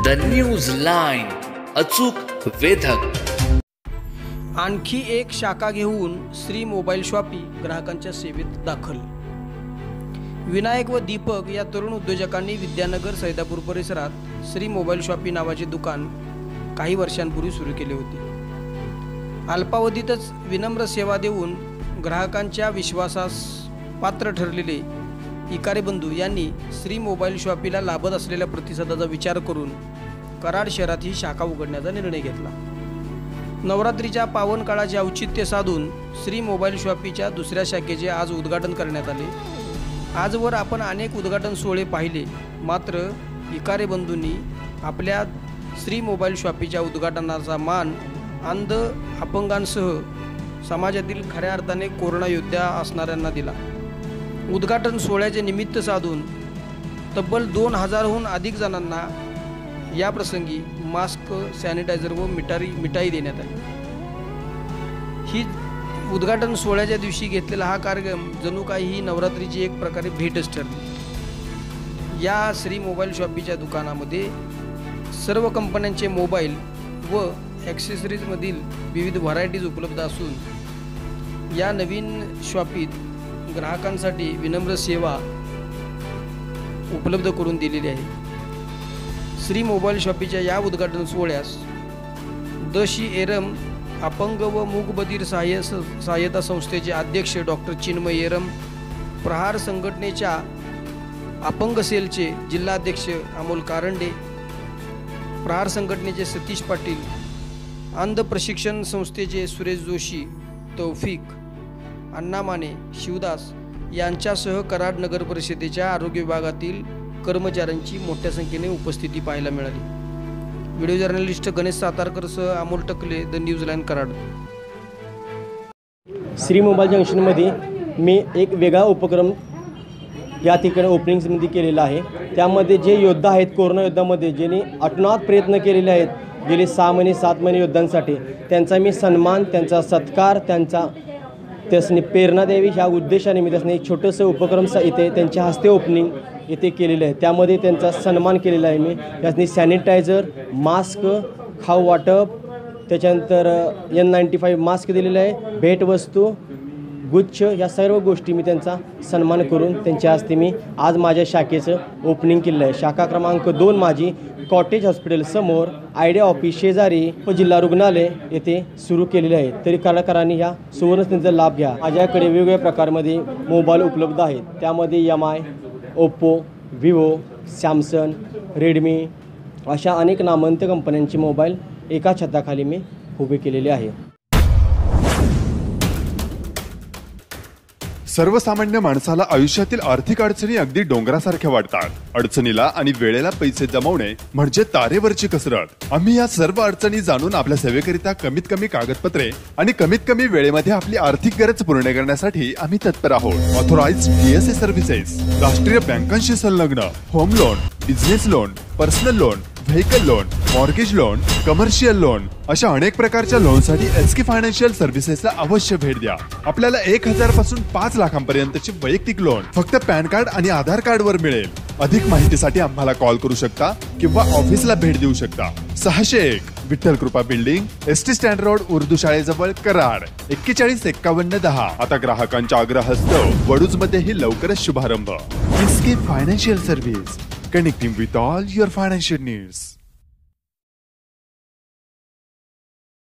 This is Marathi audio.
न्यूज लाईन, अचूक वेधक। आणखी एक शाखा घेऊन श्री मोबाईल शॉपी ग्राहकांच्या सेवेत दाखल। विनायक व दीपक या तरुण उद्योजकांनी विद्यानगर सैदापूर परिसरात श्री मोबाईल शॉपी नावाचे दुकान काही वर्षांपूर्वी सुरू केले होते। अल्पावधीतच विनम्र सेवा देऊन ग्राहकांच्या विश्वासास पात्र ठरलेले इकारे बंधू यांनी श्री मोबाईल शॉपीला लाभत असलेल्या प्रतिसादाचा विचार करून कराड शहरात ही शाखा उघडण्याचा निर्णय घेतला। नवरात्रीच्या पावन काळाचे औचित्य साधून श्री मोबाईल शॉपीच्या दुसऱ्या शाखेचे आज उद्घाटन करण्यात आले। आजवर आपण अनेक उद्घाटन सोहळे पाहिले, मात्र इकारे बंधूंनी आपल्या श्री मोबाईल शॉपीच्या उद्घाटनाचा मान अंध अपंगांसह समाजातील खऱ्या अर्थाने कोरोना योद्धा असणाऱ्यांना दिला। उद्घाटन सोहळ्याचे निमित्त साधून तब्बल 2000हून अधिक जणांना या प्रसंगी मास्क, सॅनिटायझर व मिठाई देण्यात आली। ही उद्घाटन सोहळ्याच्या दिवशी घेतलेला हा कार्यक्रम जणू काही ही नवरात्रीची एक प्रकारे भेटच ठरली। या श्री मोबाईल शॉपीच्या दुकानामध्ये सर्व कंपन्यांचे मोबाईल व ॲक्सेसरीजमधील विविध व्हरायटीज उपलब्ध असून या नवीन शॉपीत ग्राहकांसाठी विनम्र सेवा उपलब्ध करून दिलेली आहे। श्री मोबाईल शॉपीच्या या उद्घाटन सोहळ्यास दशी एरम अपंग व मूकबधीर सहाय्यता संस्थेचे अध्यक्ष डॉक्टर चिन्मय एरम, प्रहार संघटनेच्या अपंग सेलचे जिल्हाध्यक्ष अमोल कारंडे, प्रहार संघटनेचे सतीश पाटील, अंध प्रशिक्षण संस्थेचे सुरेश जोशी, तौफिक, अण्णा माने, शिवदास यांच्यासह कराड नगर परिषदेच्या आरोग्य विभागातील कर्मचाऱ्यांची मोठ्या संख्येने उपस्थिती पाहायला मिळाली। व्हिडिओ जर्नलिस्ट गणेश सातारकरसह Amol Takle, the news line, Karad. Shri mobile जंक्शनमध्ये मी एक वेगळा उपक्रम या ठिकाणी ओपनिंग्समध्ये केलेला आहे। त्यामध्ये जे योद्धा आहेत कोरोना योद्धामध्ये ज्यांनी अतोनात प्रयत्न केलेले आहेत गेले 6 महिने 7 महिने योद्धांसाठी, त्यांचा मी सन्मान, त्यांचा सत्कार, त्यासनी प्रेरणा द्यावी ह्या उद्देशाने मी त्यासनी एक छोटंसं उपक्रम इथे त्यांच्या हस्ते ओपनिंग इथे केलेलं आहे। त्यामध्ये त्यांचा सन्मान केलेला आहे मी। त्यासनी सॅनिटायझर, मास्क, खाऊ वाटप, त्याच्यानंतर N95 मास्क दिलेलं आहे, भेटवस्तू, गुच्छ, या सर्व गोष्टी मी त्यांचा सन्मान करून त्यांच्या हस्ते मी आज माझ्या शाखेचं ओपनिंग केलेलं आहे। शाखा क्रमांक 2 माझी कॉटेज हॉस्पिटल समोर आयडिया ऑफिस शेजारी उपजिल्हा रुग्णालय येथे सुरू केलेले आहे। तरी कलाकारांनी ह्या सुवर्णसंधीचा लाभ घ्या। माझ्याकडे वेगवेगळ्या प्रकारमध्ये मोबाईल उपलब्ध आहेत। त्यामध्ये MI, Oppo, Vivo, Samsung, Redmi अशा अनेक नामवंत कंपन्यांचे मोबाईल एका छताखाली मी उभे केलेले आहे। सर्वसामान्य माणसाला आयुष्यातील आर्थिक अडचणी अगदी डोंगरासारख्या वाटतात। अडचणीला आणि वेळेला पैसे जमवणे म्हणजे तारेवरची कसरत। आम्ही या सर्व अडचणी जाणून आपल्या सेवेकरिता कमीत कमी कागदपत्रे आणि कमीत कमी वेळेमध्ये आपली आर्थिक गरज पूर्ण करण्यासाठी आम्ही तत्पर आहोत। ऑथोराइज्ड DSA सर्व्हिसेस, राष्ट्रीय बँकांशी संलग्न, home loan, business loan, personal loan, vehicle loan, mortgage loan, commercial loan अशा अनेक प्रकारच्या लोनसाठी SK फायनान्शियल सर्व्हिसेसला अवश्य भेट द्या। आपल्याला 1000 पासून 5 लाखांपर्यंतचे वैयक्तिक लोन फक्त पॅन कार्ड आणि आधार कार्ड वर मिळेल। अधिक माहितीसाठी आम्हाला कॉल करू शकता किंवा ऑफिसला भेट देऊ शकता। 601 Vitthal Kripa building, ST stand road, Urdu शाळेजवळ, कराड, 415110। आता ग्राहकांच्या आग्रहास्तव वडूजमध्येही लवकरच शुभारंभ। SK financial service, connecting with all your financial needs.